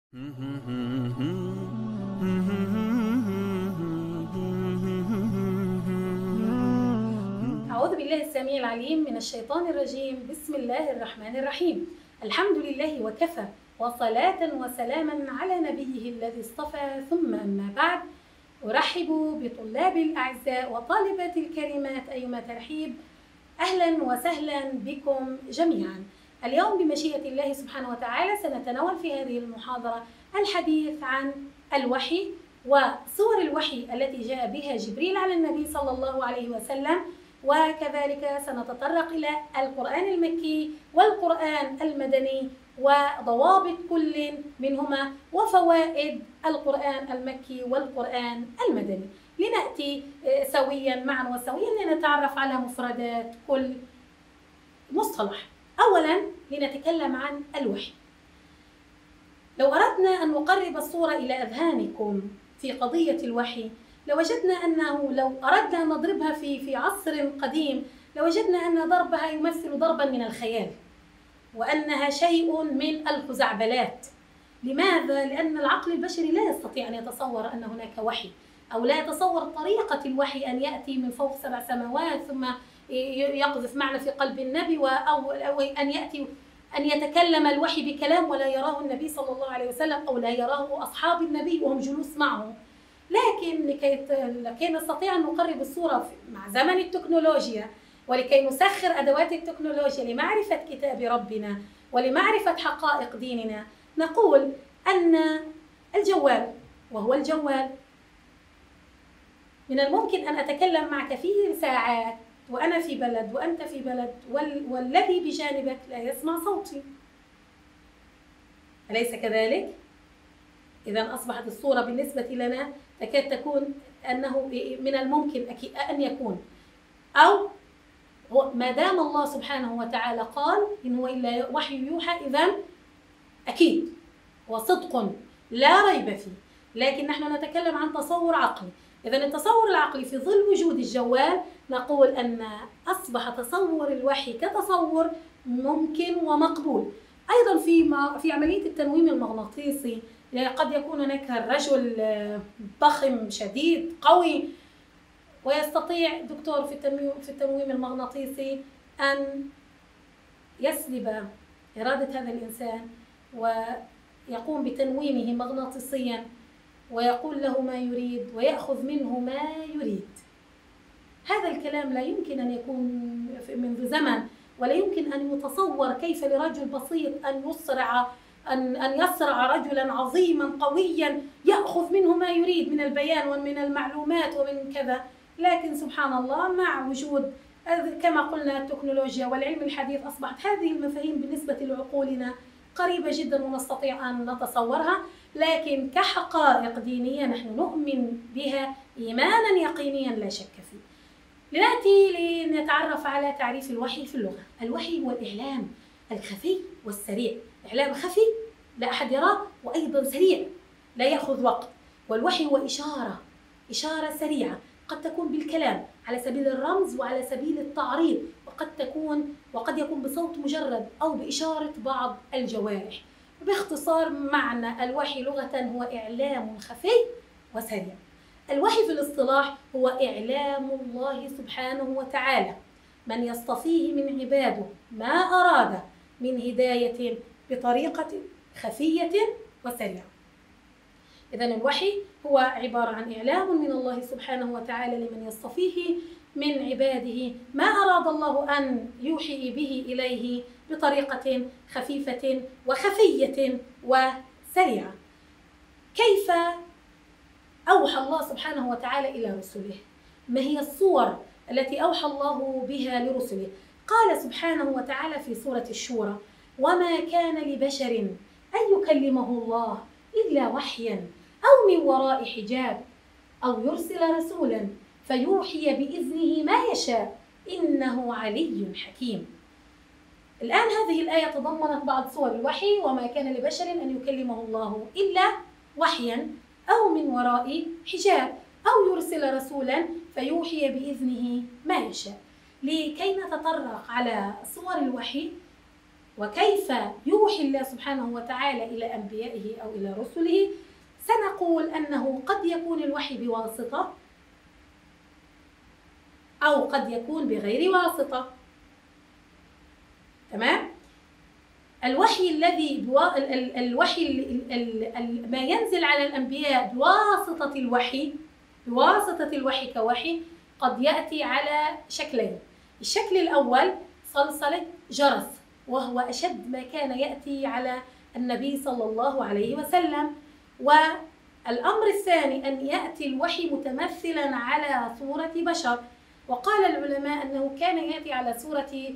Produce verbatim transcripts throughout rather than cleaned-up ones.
أعوذ بالله السميع العليم من الشيطان الرجيم. بسم الله الرحمن الرحيم. الحمد لله وكفى، وصلاة وسلاما على نبيه الذي اصطفى، ثم أما بعد. أرحب بطلاب الأعزاء وطالبات الكريمات أيما ترحيب، أهلا وسهلا بكم جميعا. اليوم بمشيئة الله سبحانه وتعالى سنتناول في هذه المحاضرة الحديث عن الوحي وصور الوحي التي جاء بها جبريل على النبي صلى الله عليه وسلم، وكذلك سنتطرق إلى القرآن المكي والقرآن المدني وضوابط كل منهما وفوائد القرآن المكي والقرآن المدني. لنأتي سويا معا وسويا لنتعرف على مفردات كل مصطلح. أولا لنتكلم عن الوحي. لو أردنا أن نقرب الصورة إلى أذهانكم في قضية الوحي لوجدنا أنه لو أردنا أن نضربها في في عصر قديم لوجدنا أن ضربها يمثل ضربا من الخيال، وأنها شيء من الخزعبلات. لماذا؟ لأن العقل البشري لا يستطيع أن يتصور أن هناك وحي، أو لا يتصور طريقة الوحي أن يأتي من فوق سبع سماوات ثم يقذف معنى في قلب النبي، أو أن يأتي أن يتكلم الوحي بكلام ولا يراه النبي صلى الله عليه وسلم أو لا يراه أصحاب النبي وهم جلوس معه. لكن لكي لكي نستطيع أن نقرب الصورة مع زمن التكنولوجيا، ولكي نسخر أدوات التكنولوجيا لمعرفة كتاب ربنا ولمعرفة حقائق ديننا، نقول أن الجوال، وهو الجوال، من الممكن أن أتكلم معك فيه ساعات وأنا في بلد وأنت في بلد، والذي بجانبك لا يسمع صوتي، أليس كذلك؟ إذا أصبحت الصورة بالنسبة لنا تكاد تكون أنه من الممكن أن يكون، أو ما دام الله سبحانه وتعالى قال إن هو إلا وحي يوحى، إذن أكيد وصدق لا ريب فيه. لكن نحن نتكلم عن تصور عقلي. إذن التصور العقلي في ظل وجود الجوال نقول أن أصبح تصور الوحي كتصور ممكن ومقبول. أيضا في في عملية التنويم المغناطيسي قد يكون هناك رجل ضخم شديد قوي ويستطيع دكتور في التنويم في التنويم المغناطيسي أن يسلب إرادة هذا الإنسان ويقوم بتنويمه مغناطيسيا ويقول له ما يريد ويأخذ منه ما يريد. هذا الكلام لا يمكن أن يكون منذ زمن، ولا يمكن أن يتصور كيف لرجل بسيط أن يسرع أن أن يسرع رجلا عظيما قويا يأخذ منه ما يريد من البيان ومن المعلومات ومن كذا. لكن سبحان الله مع وجود كما قلنا التكنولوجيا والعلم الحديث أصبحت هذه المفاهيم بالنسبة لعقولنا قريبة جدا ونستطيع أن نتصورها، لكن كحقائق دينية نحن نؤمن بها إيمانا يقينيا لا شك فيه. لنأتي لنتعرف على تعريف الوحي في اللغة. الوحي هو الإعلام الخفي والسريع، إعلام خفي لا أحد يراه، وأيضا سريع لا يأخذ وقت. والوحي هو إشارة إشارة سريعة، قد تكون بالكلام على سبيل الرمز وعلى سبيل التعريض، وقد تكون وقد يكون بصوت مجرد أو بإشارة بعض الجوارح. باختصار معنى الوحي لغة هو إعلام خفي وسريع. الوحي في الاصطلاح هو إعلام الله سبحانه وتعالى من يصطفيه من عباده ما أراد من هداية بطريقة خفية وسريعة. إذن الوحي هو عبارة عن إعلام من الله سبحانه وتعالى لمن يصطفيه من عباده ما أراد الله أن يوحي به إليه بطريقة خفيفة وخفية وسريعة. كيف أوحى الله سبحانه وتعالى إلى رسله؟ ما هي الصور التي أوحى الله بها لرسله؟ قال سبحانه وتعالى في سورة الشورى: وما كان لبشر أن يكلمه الله إلا وحيا أو من وراء حجاب أو يرسل رسولا فيوحي بإذنه ما يشاء إنه علي حكيم. الآن هذه الآية تضمنت بعض صور الوحي: وما كان لبشر أن يكلمه الله إلا وحيا أو من وراء حجاب أو يرسل رسولا فيوحي بإذنه ما يشاء. لكي نتطرق على صور الوحي وكيف يوحي الله سبحانه وتعالى إلى أنبيائه أو إلى رسله، سنقول أنه قد يكون الوحي بواسطة أو قد يكون بغير واسطة. تمام؟ الوحي الذي بوا... ال... ال... الوحي ال... ال... ال... ما ينزل على الأنبياء بواسطة الوحي بواسطة الوحي كوحي قد يأتي على شكلين. الشكل الأول صلصلة جرس، وهو أشد ما كان يأتي على النبي صلى الله عليه وسلم. والأمر الثاني أن يأتي الوحي متمثلا على صورة بشر، وقال العلماء أنه كان يأتي على صورة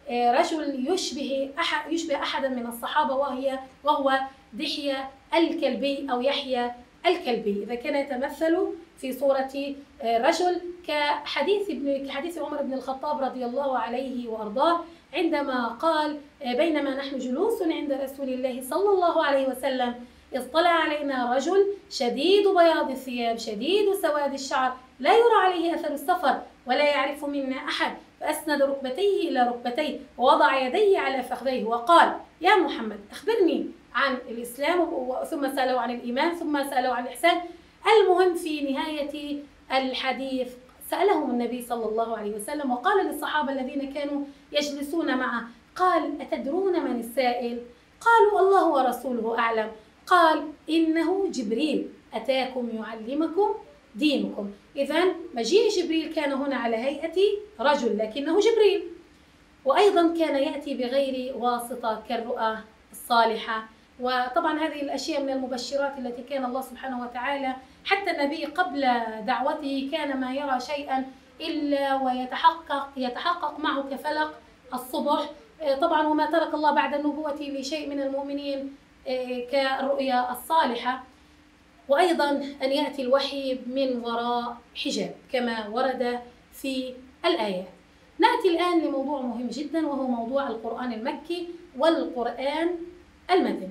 رجل يشبه أحد يشبه أحدا من الصحابة، وهي وهو دحية الكلبي أو يحيى الكلبي، إذا كان يتمثل في صورة رجل كحديث ابن كحديث عمر بن الخطاب رضي الله عليه وأرضاه عندما قال: بينما نحن جلوس عند رسول الله صلى الله عليه وسلم إذ طلع علينا رجل شديد بياض الثياب شديد سواد الشعر لا يرى عليه أثر السفر ولا يعرف منا أحد، فأسند ركبتيه إلى ركبتيه ووضع يديه على فخذيه وقال: يا محمد أخبرني عن الإسلام، ثم سأله عن الإيمان، ثم سأله عن الإحسان. المهم في نهاية الحديث سألهم النبي صلى الله عليه وسلم وقال للصحابة الذين كانوا يجلسون معه، قال: أتدرون من السائل؟ قالوا: الله ورسوله أعلم. قال: إنه جبريل أتاكم يعلمكم دينكم. إذن مجيء جبريل كان هنا على هيئة رجل لكنه جبريل، وأيضا كان يأتي بغير واسطة كالرؤى الصالحة. وطبعا هذه الأشياء من المبشرات التي كان الله سبحانه وتعالى، حتى النبي قبل دعوته كان ما يرى شيئا إلا ويتحقق يتحقق معه كفلق الصبح. طبعا وما ترك الله بعد النبوة لشيء من المؤمنين كالرؤيا الصالحة. وأيضا أن يأتي الوحي من وراء حجاب كما ورد في الآيات. نأتي الآن لموضوع مهم جدا، وهو موضوع القرآن المكي والقرآن المدني.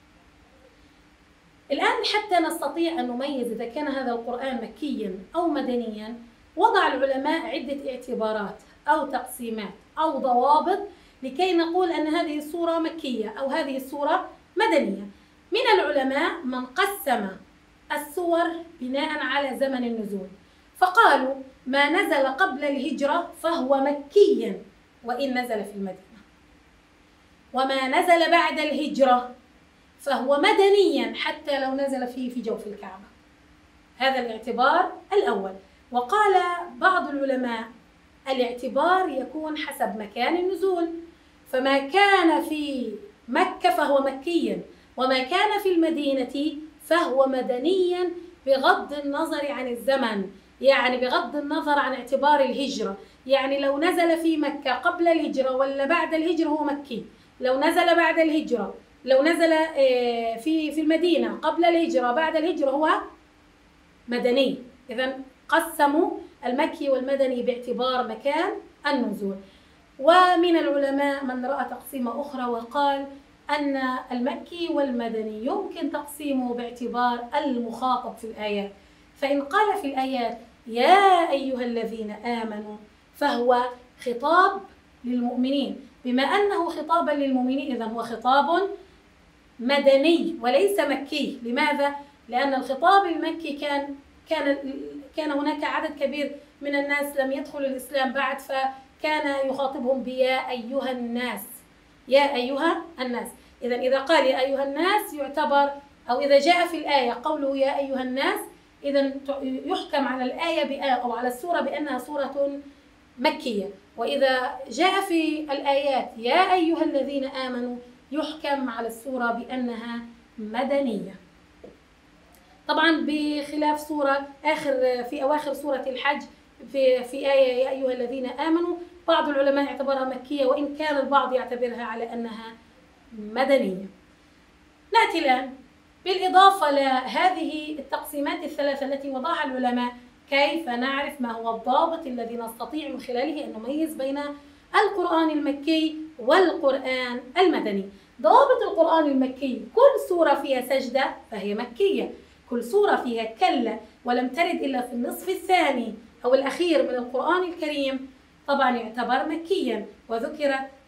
الآن حتى نستطيع أن نميز إذا كان هذا القرآن مكيا أو مدنيا، وضع العلماء عدة اعتبارات أو تقسيمات أو ضوابط لكي نقول أن هذه السورة مكية أو هذه السورة مدنية. من العلماء من قسم السور بناء على زمن النزول، فقالوا: ما نزل قبل الهجرة فهو مكيا وإن نزل في المدينة، وما نزل بعد الهجرة فهو مدنيا حتى لو نزل فيه في جوف الكعبة. هذا الاعتبار الأول. وقال بعض العلماء: الاعتبار يكون حسب مكان النزول، فما كان في مكة فهو مكيا، وما كان في المدينة فهو مدنيا بغض النظر عن الزمن، يعني بغض النظر عن اعتبار الهجرة. يعني لو نزل في مكة قبل الهجرة ولا بعد الهجرة هو مكي، لو نزل بعد الهجرة لو نزل في في المدينة قبل الهجرة بعد الهجرة هو مدني. إذن قسموا المكي والمدني باعتبار مكان النزول. ومن العلماء من رأى تقسيمة أخرى وقال أن المكي والمدني يمكن تقسيمه باعتبار المخاطب في الآيات، فإن قال في الآيات: يا أيها الذين آمنوا، فهو خطاب للمؤمنين، بما أنه خطابا للمؤمنين إذن هو خطاب مدني وليس مكي. لماذا؟ لأن الخطاب المكي كان كان كان هناك عدد كبير من الناس لم يدخلوا الإسلام بعد، فكان يخاطبهم بيا أيها الناس، يا أيها الناس. إذن إذا قال يا أيها الناس يعتبر، أو إذا جاء في الآية قوله يا أيها الناس، إذن يحكم على الآية أو على السورة بأنها سورة مكية. وإذا جاء في الآيات يا أيها الذين آمنوا يحكم على السورة بأنها مدنية. طبعا بخلاف سورة آخر في أواخر سورة الحج في في آية يا أيها الذين آمنوا، بعض العلماء يعتبرها مكية وإن كان البعض يعتبرها على أنها مدنية. نأتي الآن بالإضافة لهذه التقسيمات الثلاثة التي وضعها العلماء، كيف نعرف ما هو الضابط الذي نستطيع من خلاله أن نميز بين القرآن المكي والقرآن المدني. ضابط القرآن المكي: كل سورة فيها سجدة فهي مكية، كل سورة فيها كلا ولم ترد إلا في النصف الثاني أو الأخير من القرآن الكريم طبعا يعتبر مكيا، وذكر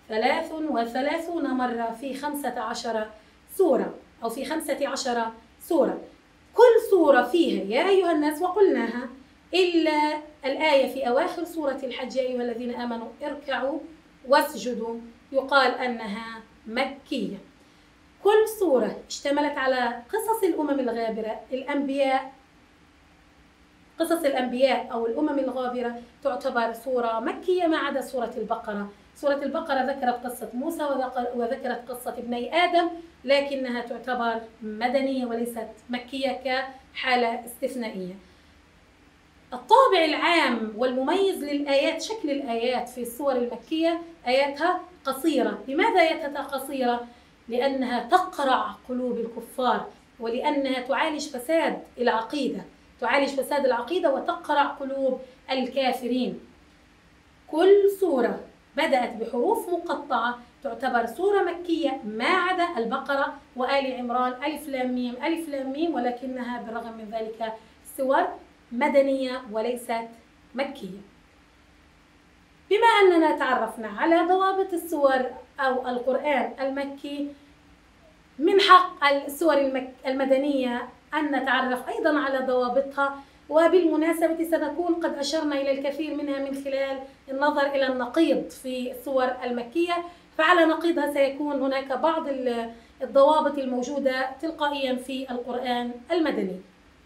ثلاث وثلاثون مرة في خمسة عشر سورة أو في خمسة عشر سورة. كل سورة فيها يا أيها الناس وقلناها، إلا الآية في أواخر سورة الحج يا أيها الذين آمنوا اركعوا واسجدوا يقال أنها مكية. كل سورة اشتملت على قصص الأمم الغابرة، الأنبياء، قصص الأنبياء أو الأمم الغابرة تعتبر سورة مكية ما عدا سورة البقرة. سورة البقرة ذكرت قصة موسى وذكرت قصة ابني آدم، لكنها تعتبر مدنية وليست مكية كحالة استثنائية. الطابع العام والمميز للآيات، شكل الآيات في السور المكية آياتها قصيرة. لماذا آياتها قصيرة؟ لأنها تقرع قلوب الكفار، ولأنها تعالج فساد العقيدة، تعالج فساد العقيدة وتقرع قلوب الكافرين. كل سورة بدأت بحروف مقطعة تعتبر سورة مكية ما عدا البقرة وآل عمران، ألف لام ميم ألف لام ميم، ولكنها بالرغم من ذلك سور مدنية وليست مكية. بما أننا تعرفنا على ضوابط السور أو القرآن المكي، من حق السور المدنية أن نتعرف أيضا على ضوابطها، وبالمناسبة سنكون قد أشرنا إلى الكثير منها من خلال النظر إلى النقيض في السور المكية، فعلى نقيضها سيكون هناك بعض الضوابط الموجودة تلقائيا في القرآن المدني.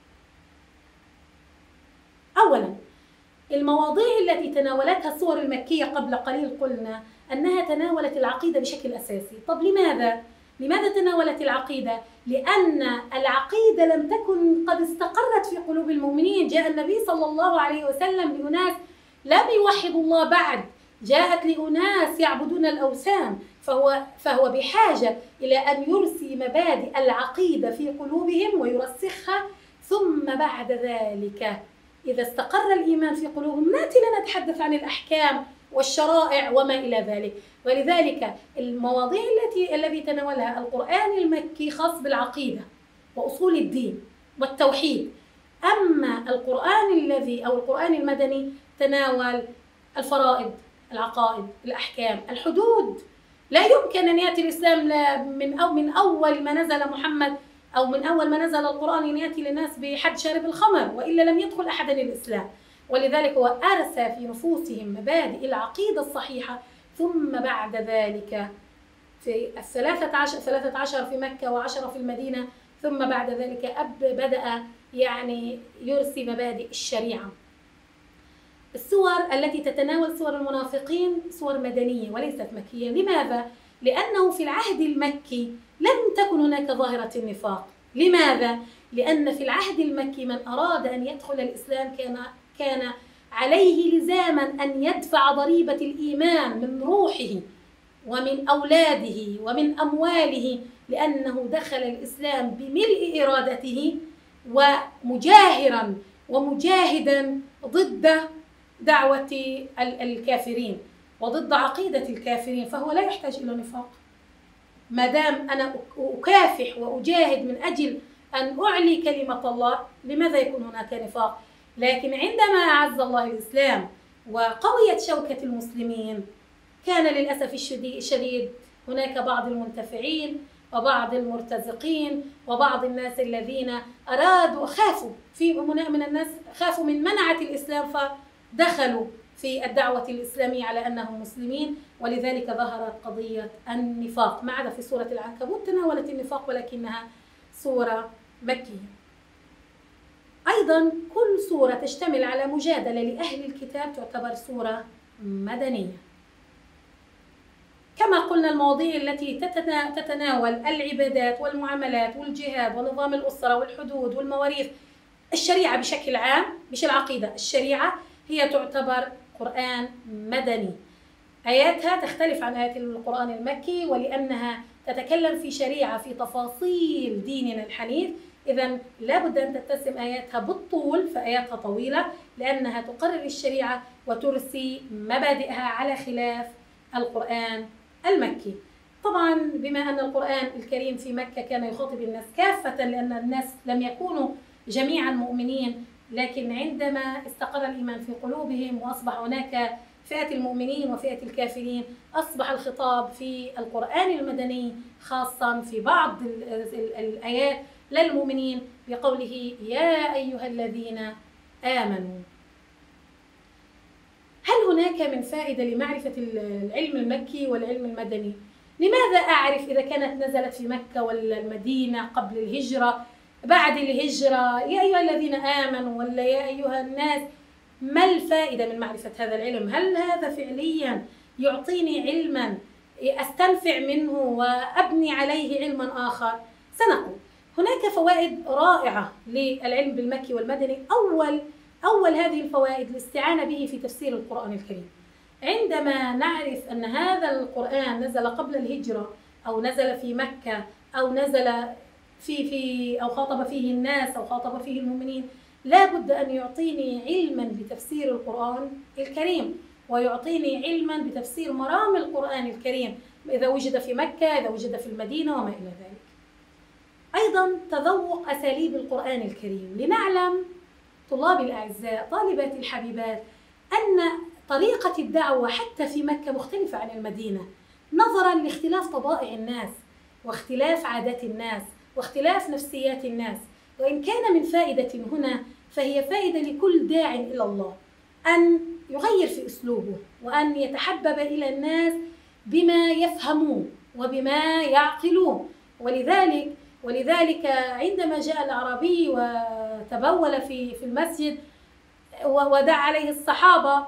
أولا، المواضيع التي تناولتها السور المكية قبل قليل قلنا أنها تناولت العقيدة بشكل أساسي. طب لماذا؟ لماذا تناولت العقيدة؟ لأن العقيدة لم تكن قد استقرت في قلوب المؤمنين. جاء النبي صلى الله عليه وسلم لأناس لم يوحدوا الله بعد، جاءت لأناس يعبدون الأوثان، فهو, فهو بحاجة إلى أن يرسي مبادئ العقيدة في قلوبهم ويرسخها، ثم بعد ذلك إذا استقر الإيمان في قلوبهم نأتي لنتحدث عن الأحكام والشرائع وما إلى ذلك. ولذلك المواضيع التي الذي تناولها القرآن المكي خاص بالعقيدة وأصول الدين والتوحيد، أما القرآن الذي أو القرآن المدني تناول الفرائض، العقائد، الأحكام، الحدود. لا يمكن أن يأتي الإسلام من أو من أول ما نزل محمد أو من أول ما نزل القرآن أن يأتي للناس بحد شارب الخمر، وإلا لم يدخل أحدا الإسلام. ولذلك هو أرسى في نفوسهم مبادئ العقيدة الصحيحة، ثم بعد ذلك في الثلاثة عشر ثلاثة عشر في مكة وعشرة في المدينة، ثم بعد ذلك أب بدأ يعني يرسي مبادئ الشريعة. السور التي تتناول سور المنافقين سور مدنية وليست مكية. لماذا؟ لأنه في العهد المكي لم تكن هناك ظاهرة النفاق. لماذا؟ لأن في العهد المكي من أراد أن يدخل الإسلام كان كان عليه لزاما أن يدفع ضريبة الإيمان من روحه ومن أولاده ومن أمواله، لأنه دخل الإسلام بملء إرادته ومجاهرا ومجاهدا ضد دعوة الكافرين وضد عقيدة الكافرين، فهو لا يحتاج إلى نفاق. ما دام أنا أكافح وأجاهد من أجل أن أعلي كلمة الله، لماذا يكون هناك نفاق؟ لكن عندما أعز الله الإسلام وقويت شوكة المسلمين، كان للأسف الشديد هناك بعض المنتفعين وبعض المرتزقين وبعض الناس الذين أرادوا خافوا في من الناس خافوا من منعة الإسلام، فدخلوا في الدعوة الإسلامية على أنهم مسلمين، ولذلك ظهرت قضية النفاق. ما عدا في سورة العنكبوت تناولت النفاق ولكنها سورة مكية. أيضا كل سورة تشتمل على مجادلة لأهل الكتاب تعتبر سورة مدنية. كما قلنا المواضيع التي تتناول العبادات والمعاملات والجهاد ونظام الأسرة والحدود والمواريث، الشريعة بشكل عام، مش العقيدة، الشريعة هي تعتبر قرآن مدني. آياتها تختلف عن آيات القرآن المكي، ولأنها تتكلم في شريعة في تفاصيل ديننا الحنيف، إذن لابد أن تتسم آياتها بالطول، فآياتها طويلة لأنها تقرر الشريعة وترسي مبادئها على خلاف القرآن المكي. طبعا بما أن القرآن الكريم في مكة كان يخاطب الناس كافة، لأن الناس لم يكونوا جميعا مؤمنين، لكن عندما استقر الإيمان في قلوبهم وأصبح هناك فئة المؤمنين وفئة الكافرين، أصبح الخطاب في القرآن المدني خاصا في بعض الآيات للمؤمنين بقوله يا أيها الذين آمنوا. هل هناك من فائدة لمعرفة العلم المكي والعلم المدني؟ لماذا أعرف إذا كانت نزلت في مكة ولا المدينة قبل الهجرة بعد الهجرة؟ يا أيها الذين آمنوا ولا يا أيها الناس؟ ما الفائدة من معرفة هذا العلم؟ هل هذا فعليا يعطيني علما أستنفع منه وأبني عليه علما آخر؟ سنقول هناك فوائد رائعة للعلم بالمكي والمدني. أول أول هذه الفوائد الاستعانة به في تفسير القرآن الكريم. عندما نعرف أن هذا القرآن نزل قبل الهجرة أو نزل في مكة أو نزل في في أو خاطب فيه الناس أو خاطب فيه المؤمنين، لا بد أن يعطيني علما بتفسير القرآن الكريم، ويعطيني علما بتفسير مرام القرآن الكريم إذا وجد في مكة، إذا وجد في المدينة وما إلى ذلك. أيضا تذوق أساليب القرآن الكريم، لنعلم طلاب الأعزاء طالبات الحبيبات أن طريقة الدعوة حتى في مكة مختلفة عن المدينة، نظرا لاختلاف طبائع الناس واختلاف عادات الناس واختلاف نفسيات الناس. وإن كان من فائدة هنا فهي فائدة لكل داع إلى الله أن يغير في أسلوبه وأن يتحبب إلى الناس بما يفهمون وبما يعقلون. ولذلك ولذلك عندما جاء الأعرابي وتبول في في المسجد ودعا عليه الصحابة،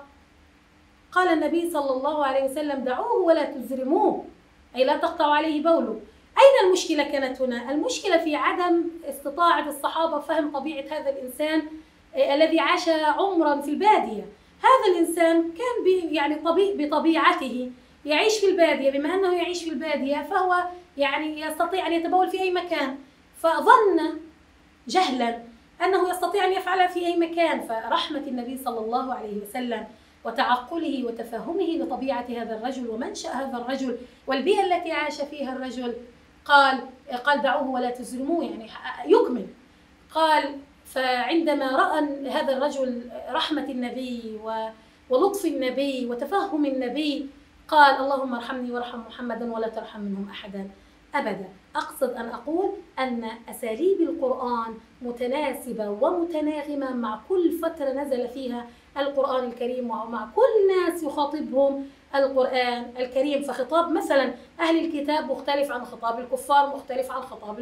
قال النبي صلى الله عليه وسلم دعوه ولا تزرموه، أي لا تقطعوا عليه بوله. أين المشكلة كانت هنا؟ المشكلة في عدم استطاعة الصحابة فهم طبيعة هذا الإنسان الذي عاش عمرا في البادية. هذا الإنسان كان يعني بطبيعته يعيش في البادية، بما أنه يعيش في البادية فهو يعني يستطيع أن يتبول في أي مكان، فظن جهلا أنه يستطيع أن يفعل في أي مكان. فرحمة النبي صلى الله عليه وسلم وتعقله وتفهمه لطبيعة هذا الرجل ومنشأ هذا الرجل والبيئة التي عاش فيها الرجل، قال قال دعوه ولا تزرموه، يعني يكمل. قال فعندما رأى هذا الرجل رحمة النبي ولطف النبي وتفهم النبي قال اللهم ارحمني وارحم محمدا ولا ترحم منهم أحدا أبدا. أقصد أن أقول أن أساليب القرآن متناسبة ومتناغمة مع كل فترة نزل فيها القرآن الكريم ومع كل ناس يخاطبهم القرآن الكريم. فخطاب مثلا أهل الكتاب مختلف عن خطاب الكفار، مختلف عن خطاب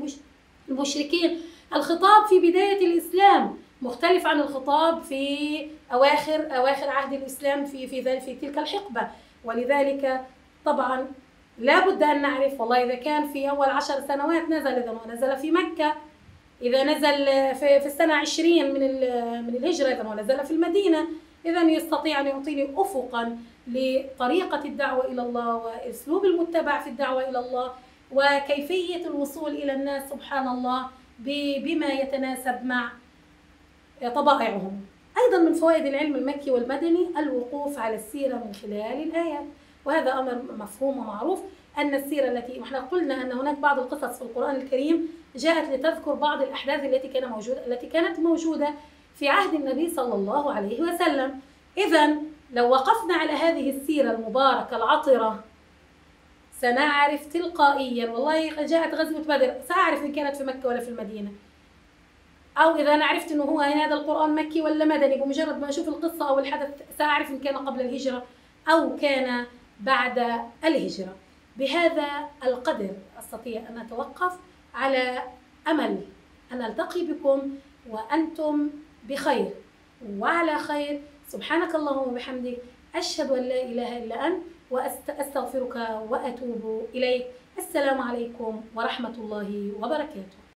المشركين. الخطاب في بداية الإسلام مختلف عن الخطاب في أواخر أواخر عهد الإسلام في في في تلك الحقبة. ولذلك طبعا لا بد أن نعرف والله إذا كان في أول عشر سنوات نزل، إذا نزل في مكة، إذا نزل في, في السنة عشرين من من الهجرة، إذا نزل في المدينة، إذا يستطيع أن يعطيني أفقا لطريقة الدعوة إلى الله وأسلوب المتبع في الدعوة إلى الله وكيفية الوصول إلى الناس سبحان الله بما يتناسب مع طبائعهم. أيضا من فوائد العلم المكي والمدني الوقوف على السيرة من خلال الآيات، وهذا أمر مفهوم ومعروف أن السيرة التي احنا قلنا أن هناك بعض القصص في القرآن الكريم جاءت لتذكر بعض الأحداث التي كان موجودة التي كانت موجودة في عهد النبي صلى الله عليه وسلم. إذا لو وقفنا على هذه السيرة المباركة العطرة سنعرف تلقائيا والله جاءت غزوة بدر، سأعرف إن كانت في مكة ولا في المدينة، أو إذا أنا عرفت إنه هو هذا القرآن مكي ولا مدني بمجرد ما أشوف القصة أو الحدث سأعرف إن كان قبل الهجرة أو كان بعد الهجرة. بهذا القدر أستطيع أن أتوقف على أمل أن ألتقي بكم وأنتم بخير وعلى خير. سبحانك اللهم وبحمدك، أشهد أن لا إله إلا أنت وأستغفرك وأتوب إليك. السلام عليكم ورحمة الله وبركاته.